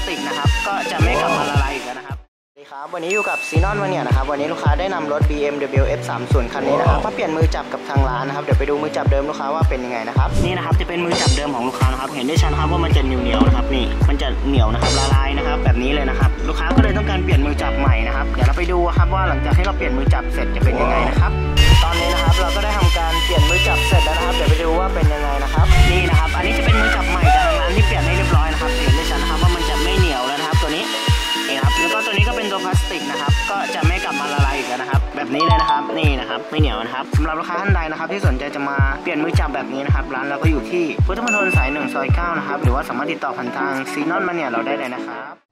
ติกนะครับก็จะไม่กลับมาละลายอีกแล้วนะครับสวัสดีครับวันนี้อยู่กับซีนอนมาเนี่ยนะครับวันนี้ลูกค้าได้นำรถ BMW F30 คันนี้นะครับมาเปลี่ยนมือจับกับทางร้านนะครับเดี๋ยวไปดูมือจับเดิมลูกค้าว่าเป็นยังไงนะครับนี่นะครับจะเป็นมือจับเดิมของลูกค้านะครับเห็นได้ชัดครับว่ามันจะเหนียวๆนะครับนี่มันจะเหนียวนะครับละลายนะครับแบบนี้เลยนะครับลูกค้าก็เลยต้องการเปลี่ยนมือจับใหม่นะครับเดี๋ยวเราไปดูครับว่าหลังจากที่เราเปลี่ยนมือจับเสร็จจะเป็นยังไงนะครับตอนนี้นะครับเราก็ได้ทำการเปลี่ยนมือจับเสร็จแล้วนะครับเดี๋ยวไปดูว่าเป็นยังไงนะครับนี่นะครับอันนี้จะเป็นมือจับใหม่จากทางร้านที่เปลี่ยนให้เรียบร้อยนะครับเห็นได้ชัดนะครับว่ามันจะไม่เหนียวแล้วนะครับตัวนี้ครับแล้วก็ตัวนี้ก็เป็นตัวพลาสติกนะครับก็จะไม่กลับมาละลายอีกแล้วนะครับแบบนี้เลยนะครับนี่นะครับไม่เหนียวนะครับสำหรับลูกค้าท่านใดนะครับที่สนใจจะมาเปลี่ยนมือจับแบบนี้นะครับร้านเราก็อยู่ที่พุทธมณฑลสาย 1 ซอย 9นะครับหรือว่าสามารถติดต่อผ่านทางซีนอนมาเนี่ยเราได้เลยนะครับ